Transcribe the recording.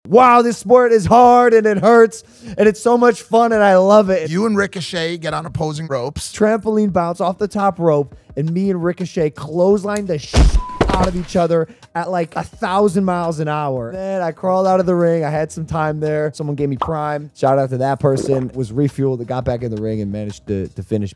wow, this sport is hard and it hurts and it's so much fun and I love it. You and Ricochet get on opposing ropes. Trampoline bounce off the top rope and me and Ricochet clothesline the out of each other at like 1,000 miles an hour. Then I crawled out of the ring. I had some time there. Someone gave me prime. Shout out to that person. Was refueled, got back in the ring and managed to finish.